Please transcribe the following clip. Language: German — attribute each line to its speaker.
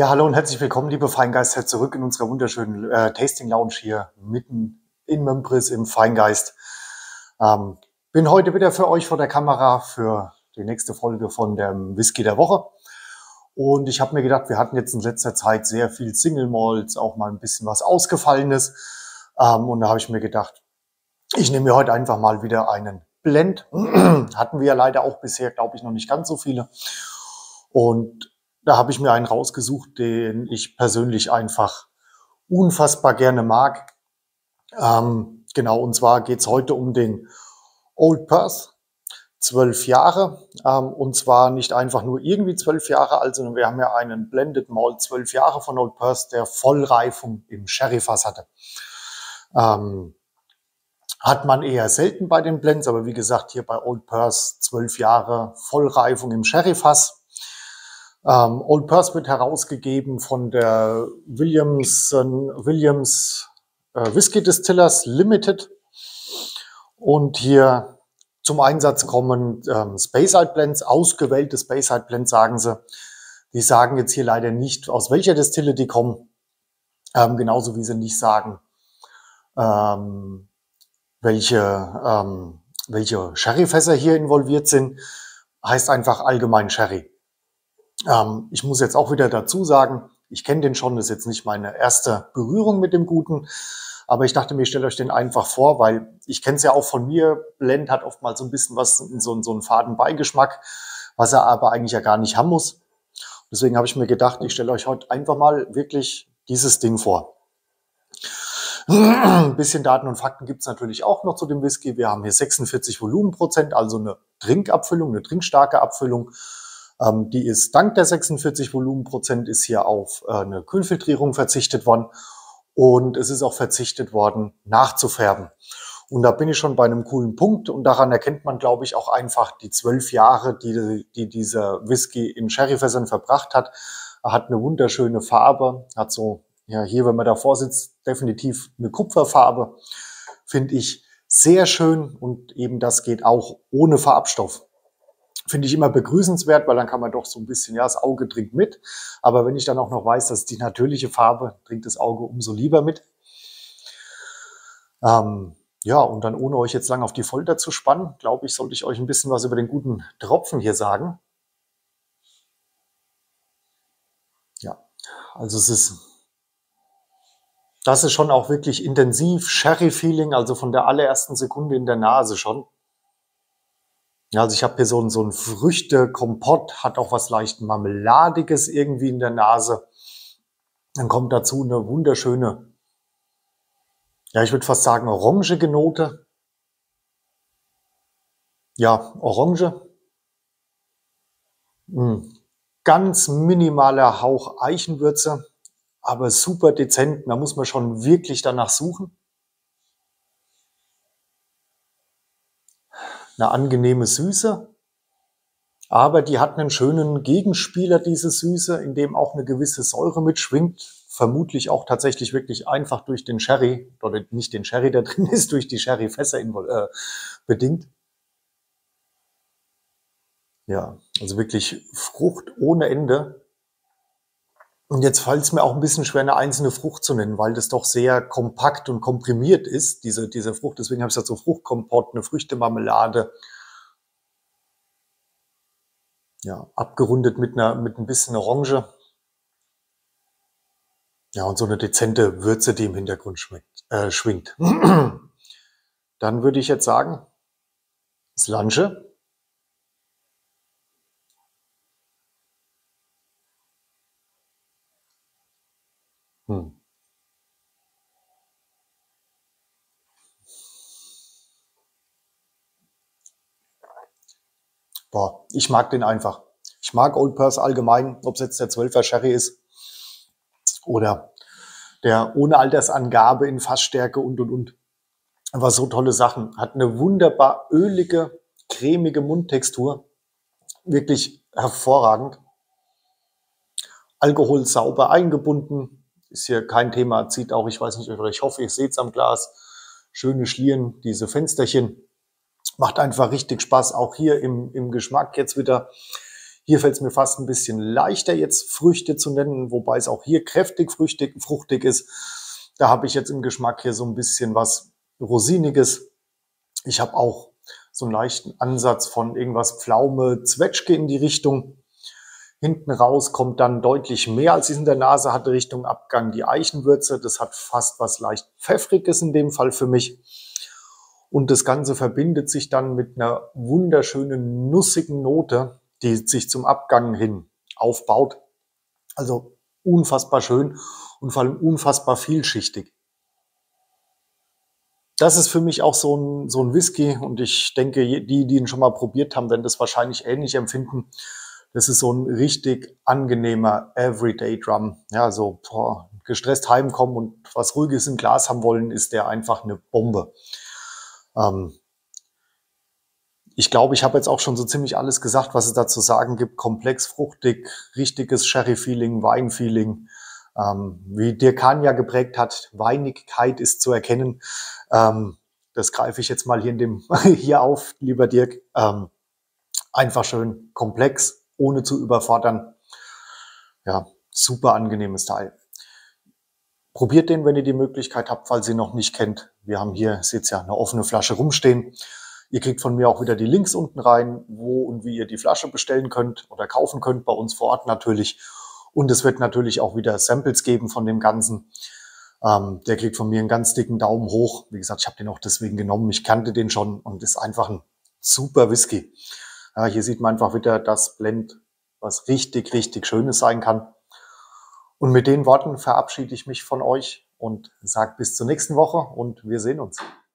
Speaker 1: Ja, hallo und herzlich willkommen, liebe Feingeister, zurück in unserer wunderschönen Tasting Lounge hier mitten in Membris im Feingeist. Ähm, Bin heute wieder für euch vor der Kamera für die nächste Folge von dem Whisky der Woche. Und ich habe mir gedacht, wir hatten jetzt in letzter Zeit sehr viel Single Malts, auch mal ein bisschen was Ausgefallenes. Und da habe ich mir gedacht, ich nehme mir heute einfach mal wieder einen Blend. Hatten wir ja leider auch bisher, glaube ich, noch nicht ganz so viele. Und da habe ich mir einen rausgesucht, den ich persönlich einfach unfassbar gerne mag. Genau, und zwar geht es heute um den Old Perth, 12 Jahre. Und zwar nicht einfach nur irgendwie 12 Jahre alt, sondern wir haben ja einen Blended Malt 12 Jahre von Old Perth, der Vollreifung im Sherryfass hatte. Hat man eher selten bei den Blends, aber wie gesagt, hier bei Old Perth 12 Jahre Vollreifung im Sherryfass. Old Perth wird herausgegeben von der Williams Whisky Distillers Limited. Und hier zum Einsatz kommen Speyside Blends, ausgewählte Speyside Blends, sagen sie. Die sagen jetzt hier leider nicht, aus welcher Distille die kommen. Genauso wie sie nicht sagen, welche Sherryfässer hier involviert sind. Heißt einfach allgemein Sherry. Ich muss jetzt auch wieder dazu sagen, ich kenne den schon, das ist jetzt nicht meine erste Berührung mit dem Guten, aber ich dachte mir, ich stelle euch den einfach vor, weil ich kenne es ja auch von mir, Blend hat oftmals so ein bisschen was, so einen faden Beigeschmack, was er aber eigentlich ja gar nicht haben muss. Deswegen habe ich mir gedacht, ich stelle euch heute einfach mal wirklich dieses Ding vor. Ein bisschen Daten und Fakten gibt es natürlich auch noch zu dem Whisky. Wir haben hier 46 Volumenprozent, also eine Trinkabfüllung, eine trinkstarke Abfüllung. Die ist dank der 46 Volumenprozent ist hier auf eine Kühlfiltrierung verzichtet worden und es ist auch verzichtet worden, nachzufärben. Und da bin ich schon bei einem coolen Punkt und daran erkennt man, glaube ich, auch einfach die 12 Jahre, die dieser Whisky in Sherryfässern verbracht hat. Er hat eine wunderschöne Farbe, hat so, ja, hier, wenn man davor sitzt, definitiv eine Kupferfarbe. Finde ich sehr schön und eben das geht auch ohne Farbstoff. Finde ich immer begrüßenswert, weil dann kann man doch so ein bisschen, ja, das Auge trinkt mit. Aber wenn ich dann auch noch weiß, dass die natürliche Farbe, trinkt das Auge umso lieber mit. Ja, und dann ohne euch jetzt lang auf die Folter zu spannen, glaube ich, sollte ich euch ein bisschen was über den guten Tropfen hier sagen. Ja, also das ist schon auch wirklich intensiv, Sherry-Feeling, also von der allerersten Sekunde in der Nase schon. Ja, also ich habe hier so ein Früchte-Kompott, hat auch was leicht Marmeladiges irgendwie in der Nase. Dann kommt dazu eine wunderschöne, ja, ich würde fast sagen orangige Note. Ja, Orange. Ganz minimaler Hauch Eichenwürze, aber super dezent. Da muss man schon wirklich danach suchen. Eine angenehme Süße, aber die hat einen schönen Gegenspieler, diese Süße, in dem auch eine gewisse Säure mitschwingt. Vermutlich auch tatsächlich wirklich einfach durch den Sherry, oder nicht den Sherry, der drin ist, durch die Sherryfässer bedingt. Ja, also wirklich Frucht ohne Ende. Und jetzt fällt es mir auch ein bisschen schwer, eine einzelne Frucht zu nennen, weil das doch sehr kompakt und komprimiert ist, diese Frucht. Deswegen habe ich gesagt, so Fruchtkompott, eine Früchtemarmelade. Ja, abgerundet mit ein bisschen Orange. Ja, und so eine dezente Würze, die im Hintergrund schwingt. Dann würde ich jetzt sagen, Slange. Boah, ich mag den einfach. Ich mag Old Perth allgemein, ob es jetzt der 12er Sherry ist oder der ohne Altersangabe in Fassstärke und. Aber so tolle Sachen. Hat eine wunderbar ölige, cremige Mundtextur. Wirklich hervorragend. Alkohol sauber eingebunden. Ist hier kein Thema. Zieht auch, ich weiß nicht, oder ich hoffe, ihr seht es am Glas. Schöne Schlieren, diese Fensterchen. Macht einfach richtig Spaß. Auch hier im Geschmack jetzt wieder. Hier fällt es mir fast ein bisschen leichter, jetzt Früchte zu nennen, wobei es auch hier kräftig, fruchtig ist. Da habe ich jetzt im Geschmack hier so ein bisschen was Rosiniges. Ich habe auch so einen leichten Ansatz von irgendwas Pflaume, Zwetschge in die Richtung. Hinten raus kommt dann deutlich mehr, als ich in der Nase hatte, Richtung Abgang die Eichenwürze. Das hat fast was leicht Pfeffriges in dem Fall für mich. Und das Ganze verbindet sich dann mit einer wunderschönen, nussigen Note, die sich zum Abgang hin aufbaut. Also unfassbar schön und vor allem unfassbar vielschichtig. Das ist für mich auch so ein Whisky und ich denke, die ihn schon mal probiert haben, werden das wahrscheinlich ähnlich empfinden. Das ist so ein richtig angenehmer Everyday Drum. Ja, so gestresst heimkommen und was Ruhiges im Glas haben wollen, ist der einfach eine Bombe. Ich glaube, ich habe jetzt auch schon so ziemlich alles gesagt, was es da zu sagen gibt. Komplex, fruchtig, richtiges Sherry-Feeling, Wein-Feeling. Wie Dirk Hahn ja geprägt hat, Weinigkeit ist zu erkennen. Das greife ich jetzt mal hier auf, lieber Dirk. Einfach schön komplex, ohne zu überfordern. Ja, super angenehmes Teil. Probiert den, wenn ihr die Möglichkeit habt, falls ihr ihn noch nicht kennt. Wir haben hier, seht ihr ja, eine offene Flasche rumstehen. Ihr kriegt von mir auch wieder die Links unten rein, wo und wie ihr die Flasche bestellen könnt oder kaufen könnt, bei uns vor Ort natürlich. Und es wird natürlich auch wieder Samples geben von dem Ganzen. Der kriegt von mir einen ganz dicken Daumen hoch. Wie gesagt, ich habe den auch deswegen genommen. Ich kannte den schon und ist einfach ein super Whisky. Ja, hier sieht man einfach wieder das Blend, was richtig, richtig Schönes sein kann. Und mit den Worten verabschiede ich mich von euch und sage bis zur nächsten Woche und wir sehen uns.